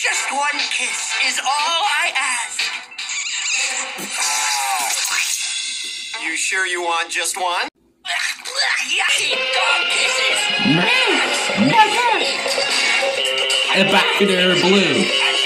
Just one kiss is all I ask. You sure you want just one? Yucky dog kisses. The back of their blue.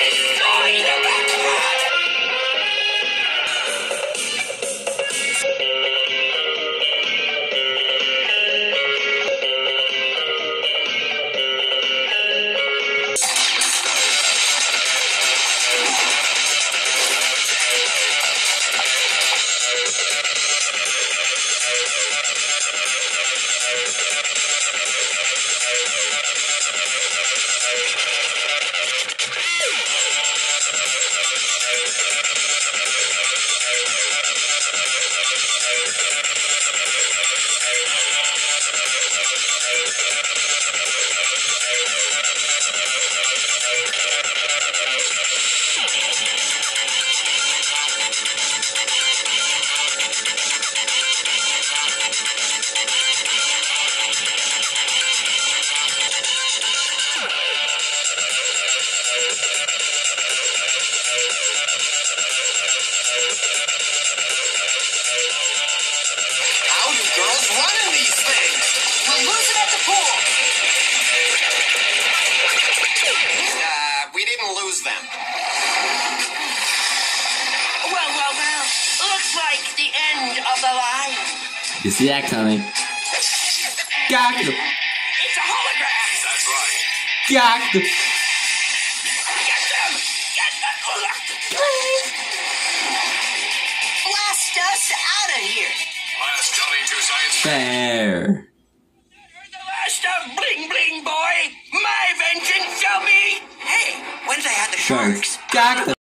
Like the end of the line. You see that coming? Got them. It's a hologram. That's right. Got them. Get them. Get them. Blast us out of here. Last Johnny 2 Science. Fair. You're the last of Bling Bling Boy. My vengeance shall be. Hey, when did I have the sharks? Got them.